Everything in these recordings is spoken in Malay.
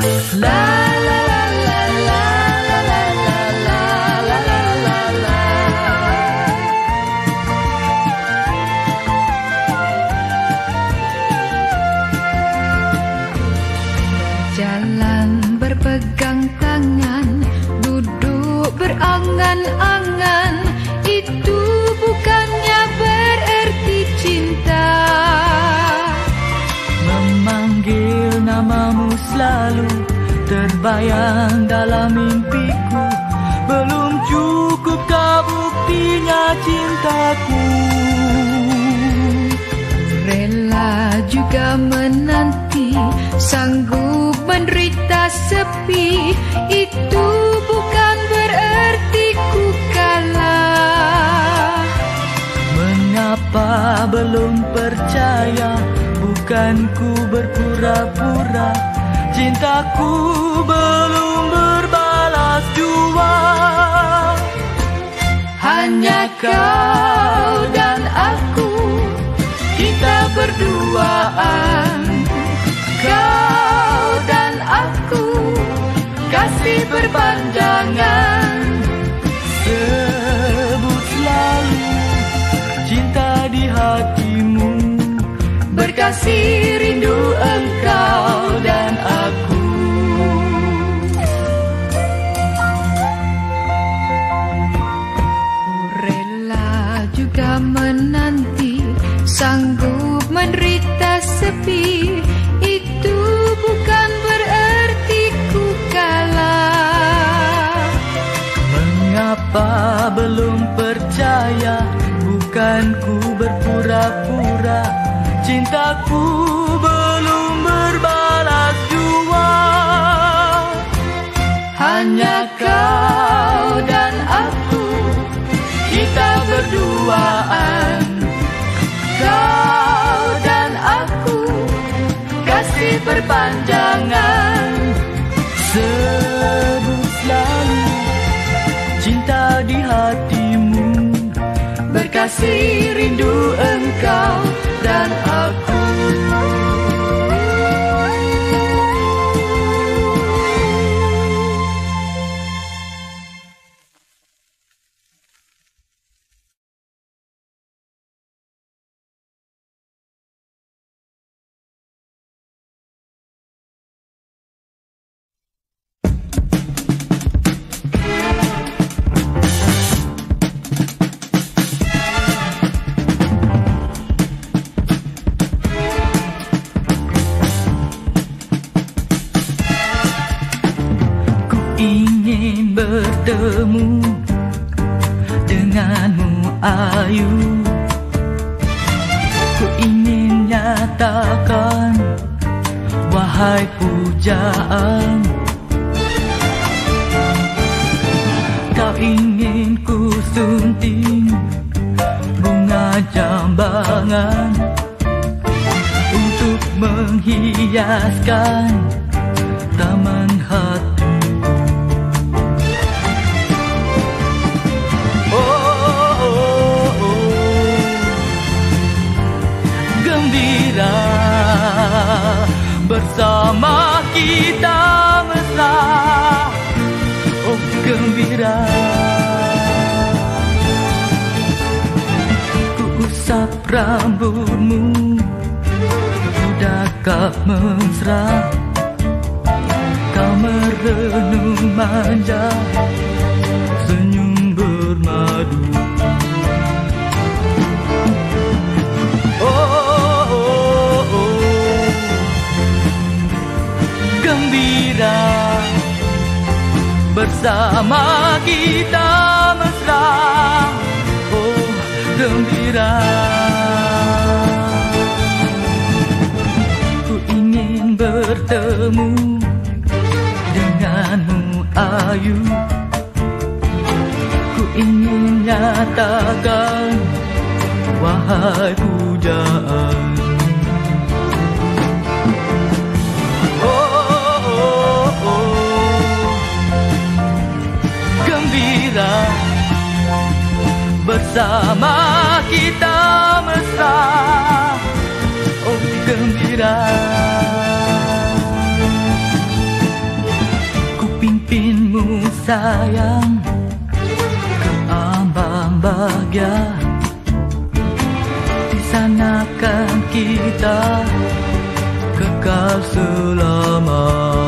La la la la la la la la la la la la. Jalan berpegang tangan, duduk berangan-angan, itu bukannya bererti cinta. Memanggil namamu selalu terbayang dalam mimpiku, belum cukupkah buktinya cintaku? Rela juga menanti, sanggup menderita sepi, itu bukan bererti ku kalah. Mengapa belum percaya? Bukan ku berpura-pura, cintaku belum berbalas jua. Hanya kau dan aku, kita berduaan. Kau dan aku, kasih berpanjangan. Sebut selalu cinta di hatimu, berkasih rindu engkau dan aku. Rela juga menanti, sanggup menderita sepi, itu bukan bererti ku kalah. Mengapa belum percaya? Bukan ku berpura-pura, cintaku belum berbalas jua. Hanya kau dan aku, kita berduaan. Kau dan aku, kasih berpanjangan. Sebut selalu cinta di hatimu, berkasih rindu engkau dan aku. Bertemu denganmu Ayu, ku ingin nyatakan wahai pujaan. Kau ingin ku sunting bunga jambangan untuk menghiaskan taman hati. Bersama kita mesra, oh gembira. Ku usap rambutmu, ku dakap mesra. Kau merenung manja, senyum bermadu. Gembira bersama kita mesra, oh gembira. Ku ingin bertemu denganmu Ayu, ku ingin nyatakan wahai pujaan. Bersama kita mesra, oh gembira. sayang ke ambang bahagia. Di sana kan kita kekal selama.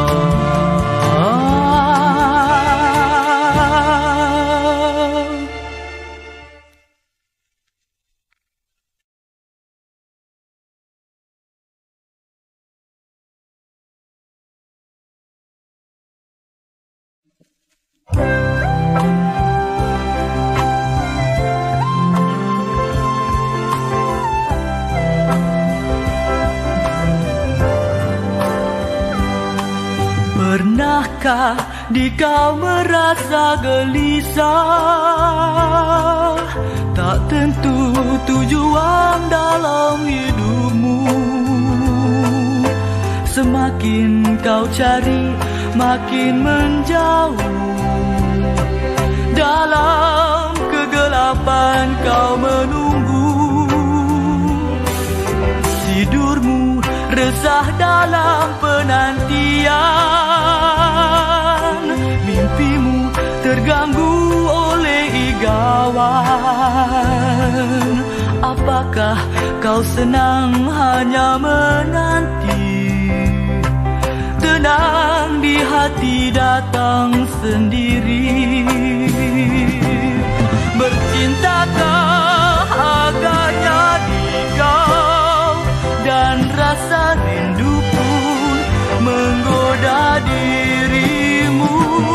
Pernahkah di kau merasa gelisah, tak tentu tujuan dalam hidupmu? Semakin kau cari, makin menjauh. Dalam kegelapan kau menunggu, tidurmu resah dalam penantian, mimpimu terganggu oleh igawan. Apakah kau senang hanya menanti? Tenang di hati datang sendiri. Bercintakah agaknya di kau, dan rasa rindu pun menggoda dirimu.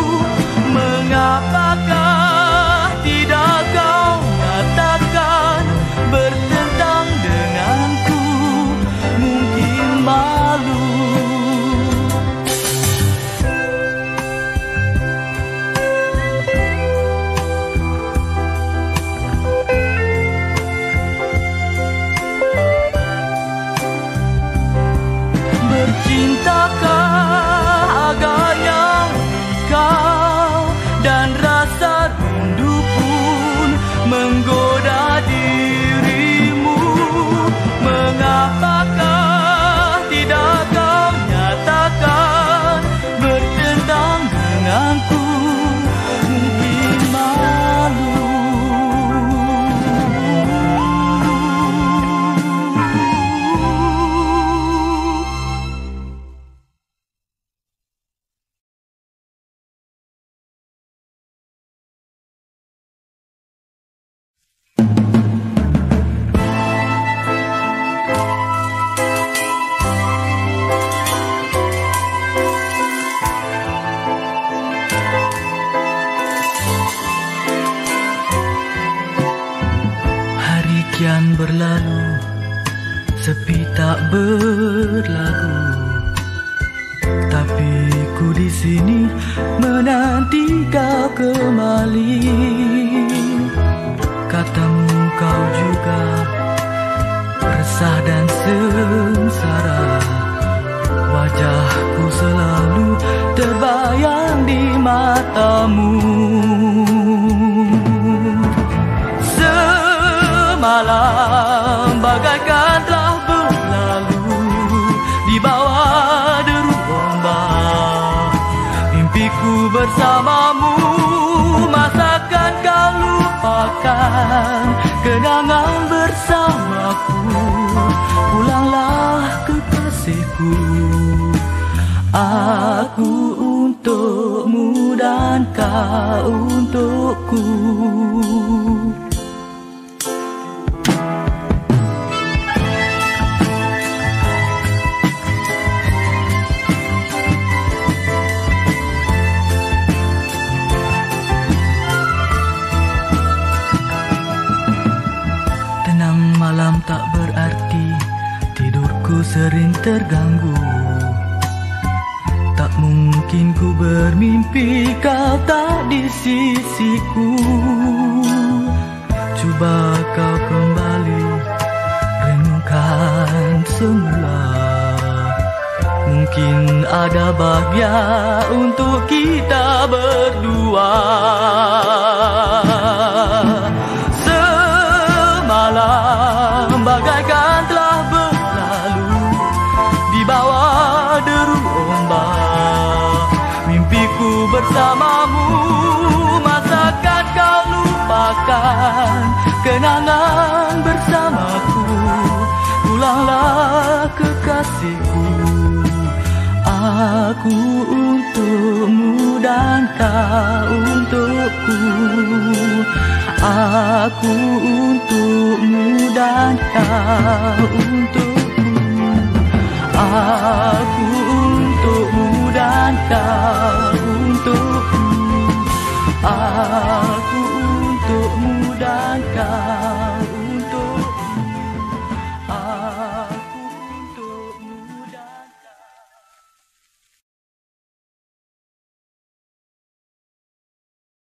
Mengapakah tidak kau nyatakan bertentang denganku? Mungkin malu. Cintakah agaknya kau, dan rasa rindu pun menggoda dirimu. Mengapakah tidak kau nyatakan bertentang denganku? Mungkin malu. Kian berlalu, sepi tak berlagu, tapi ku di sini menanti kau kembali. Katamu kau juga resah dan sengsara, wajahku selalu terbayang di matamu. Malam bagaikan telah berlalu di bawah deru ombak. Mimpiku bersamamu, masakan kau lupakan kenangan bersamaku. Pulanglah kekasihku, aku untukmu dan kau untukku. Malam tak berarti, tidurku sering terganggu. Tak mungkin ku bermimpi kau tak di sisiku. Coba kau kembali, renungkan semula. Mungkin ada bahagia untuk kita berdua. Semalam bagaikan telah berlalu di bawah deru ombak. Mimpiku bersamamu kenangan bersamaku. Pulanglah kekasihku, aku untukmu dan kau untukku. Aku untukmu dan kau untukku. Aku untukmu dan kau